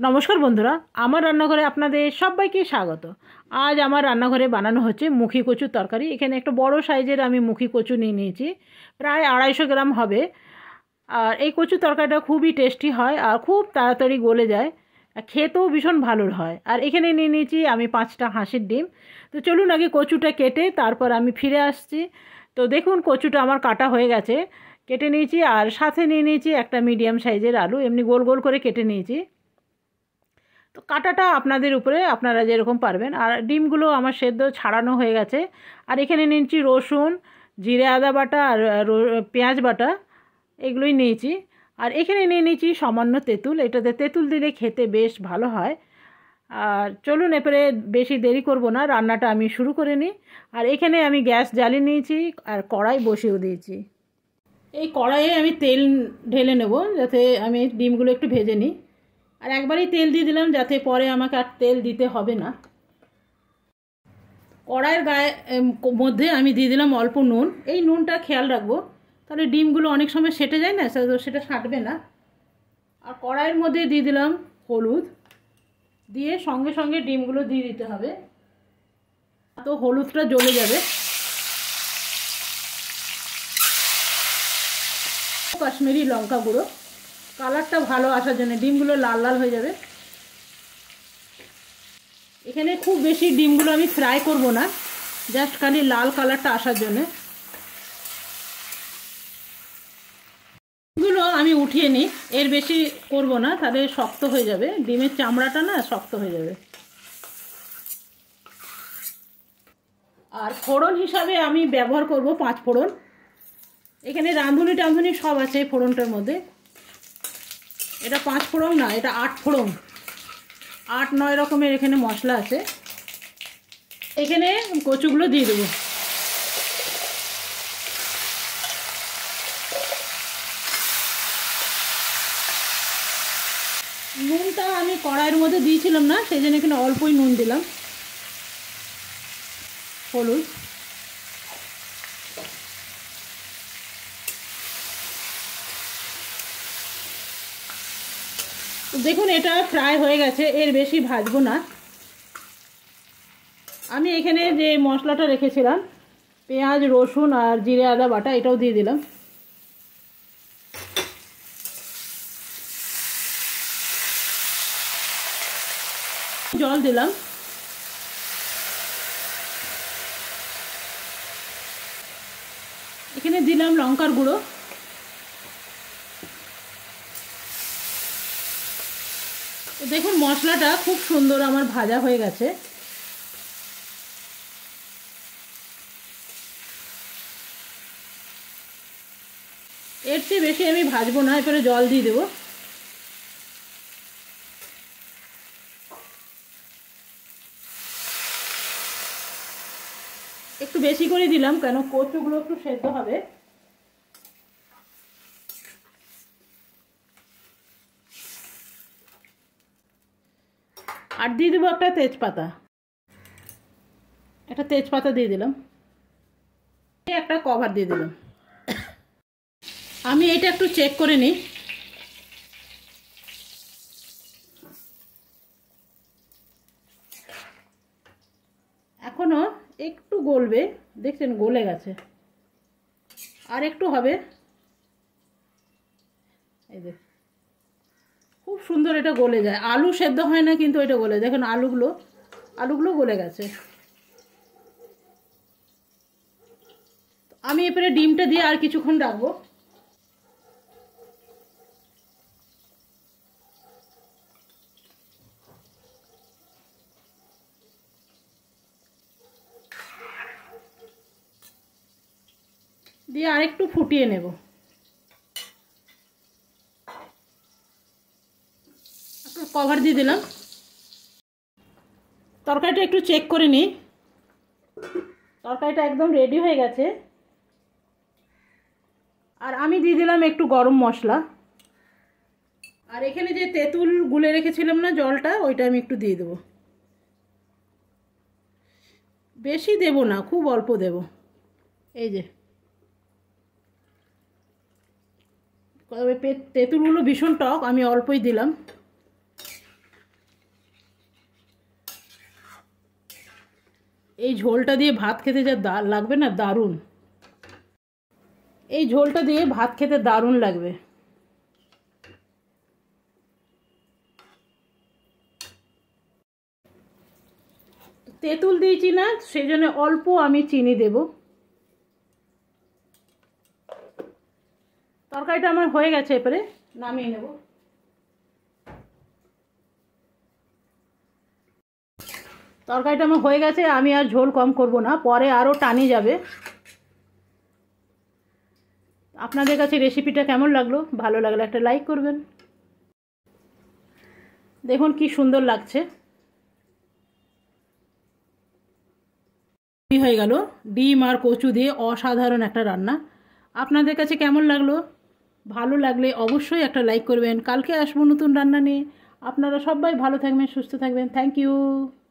নমস্কার বন্ধুরা, আমার রান্নাঘরে আপনাদের সবাইকে স্বাগত। আজ আমার রান্নাঘরে বানানো হচ্ছে মুখি কচুর তরকারি। এখানে একটা বড় সাইজের আমি মুখি কচু নিয়ে নিয়েছি, প্রায় 250 গ্রাম হবে। আর এই কচুর তরকারিটা খুবই টেস্টি হয় আর খুব তাড়াতাড়ি গলে যায়, খেতেও ভীষণ ভালো হয়। আর এখানে নিয়ে নিয়েছি আমি 5টা হাঁসের ডিম। তো চলুন আগে কচুটা কেটে তারপর আমি ফিরে আসছি। তো দেখুন কচুটা আমার কাটা হয়ে গেছে, কেটে নিয়েছি। আর সাথে নিয়ে নিয়েছি একটা মিডিয়াম সাইজের আলু, এমনি গোল গোল করে কেটে নিয়েছি। তো কাটাটা আপনাদের উপরে, আপনারা যেরকম পারবেন। আর ডিমগুলো আমার সেদ্ধ ছাড়ানো হয়ে গেছে। আর এখানে নিয়েছি রসুন, জিরে আদা বাটা আর পেঁয়াজ বাটা, এগুলোই নিয়েছি। আর এখানে নিয়ে নিয়েছি সামান্য তেঁতুল, এটাতে তেঁতুল দিলে খেতে বেশ ভালো হয়। আর চলুন এরপরে বেশি দেরি করব না, রান্নাটা আমি শুরু করে নিই। আর এখানে আমি গ্যাস জ্বালিয়ে নিয়েছি আর কড়াই বসিয়ে দিয়েছি। এই কড়াইয়ে আমি তেল ঢেলে নেব, যাতে আমি ডিমগুলো একটু ভেজে নিই। আর একবারই তেল দিয়ে দিলাম, যাতে পরে আমাকে আর তেল দিতে হবে না। কড়াইয়ের গায়ে মধ্যে আমি দিয়ে দিলাম অল্প নুন। এই নুনটা খেয়াল রাখবো, তাহলে ডিমগুলো অনেক সময় সেটে যায় না, সেটা সাঁটবে না। আর কড়াইয়ের মধ্যে দিয়ে দিলাম হলুদ, দিয়ে সঙ্গে সঙ্গে ডিমগুলো দিয়ে দিতে হবে, তো হলুদটা জ্বলে যাবে। কাশ্মীরি লঙ্কা গুঁড়ো, কালারটা ভালো আসার জন্য, ডিমগুলো লাল লাল হয়ে যাবে। এখানে খুব বেশি ডিমগুলো আমি ফ্রাই করব না, জাস্ট খালি লাল কালারটা আসার জন্য। ডিমগুলো আমি উঠিয়ে নিই, এর বেশি করব না, তাহলে শক্ত হয়ে যাবে, ডিমের চামড়াটা না শক্ত হয়ে যাবে। আর ফোড়ন হিসাবে আমি ব্যবহার করব 5 ফোড়ন। এখানে রাঁধুনি টাঁধুনি সব আছে এই ফোড়নটার মধ্যে। এটা 5 ফোড়ন না, এটা 8 ফোড়ন, 8-9 রকমের এখানে মশলা আছে। এখানে কচুগুলো দিয়ে দেবো। নুনটা আমি কড়াইয়ের মধ্যে দিয়েছিলাম না, সেই জন্য এখানে অল্পই নুন দিলাম। হলুদ, দেখুন এটা ফ্রাই হয়ে গেছে, এর বেশি ভাজবো না। আমি এখানে যে মশলাটা রেখেছিলাম, পেঁয়াজ রসুন আর জিরে আদা বাটা, এটাও দিয়ে দিলাম। জল দিলাম। এখানে দিলাম লঙ্কার গুঁড়ো। দেখুন মশলাটা খুব সুন্দর আমার ভাজা হয়ে গেছে। এর চেয়ে বেশি আমি ভাজবো না, এরপরে জল দিয়ে দেবো। একটু বেশি করে দিলাম, কেন কচুগুলো একটু সেদ্ধ হবে। আর দিয়ে দেবো একটা তেজপাতা, দিয়ে দিলাম। একটা কভার দিয়ে দিলাম। আমি এটা একটু চেক করে নিই। এখনো একটু গলবে, দেখছেন গলে গেছে, আর একটু হবে। এই দেখ, খুব সুন্দর এটা গলে যায়। আলু সেদ্ধ হয় না, কিন্তু এটা গলে, দেখুন আলুগুলো গলে গেছে। আমি এরপরে ডিমটা দিয়ে আর কিছুক্ষণ রাখবো। দিয়ে আরেকটু ফুটিয়ে নেব। একটু কভার দিয়ে দিলাম। তরকারিটা একটু চেক করে নিই। তরকারিটা একদম রেডি হয়ে গেছে। আর আমি দিয়ে দিলাম একটু গরম মশলা। আর এখানে যে তেঁতুল গুলে রেখেছিলাম না জলটা, ওইটা আমি একটু দিয়ে দেবো। বেশি দেব না, খুব অল্প দেব। এই যে তেঁতুলগুলো ভীষণ টক, আমি অল্পই দিলাম। এই ঝোলটা দিয়ে ভাত খেতে যা লাগবে না, দারুণ। এই ঝোলটা দিয়ে ভাত খেতে দারুণ লাগবে। তেঁতুল দিয়েছি না, সেই জন্য অল্প আমি চিনি দেব। তরকারিটা আমার হয়ে গেছে, এবারে নামিয়ে নেব। তরকারিটা আমার হয়ে গেছে, আমি আর ঝোল কম করব না, পরে আরও টানি যাবে। আপনাদের কাছে রেসিপিটা কেমন লাগলো? ভালো লাগলে একটা লাইক করবেন। দেখুন কি সুন্দর লাগছে। হয়ে গেল ডিম আর কচু দিয়ে অসাধারণ একটা রান্না। আপনাদের কাছে কেমন লাগলো? ভালো লাগলে অবশ্যই একটা লাইক করবেন। কালকে আসবো নতুন রান্না নিয়ে। আপনারা সবাই ভালো থাকবেন, সুস্থ থাকবেন। Thank you.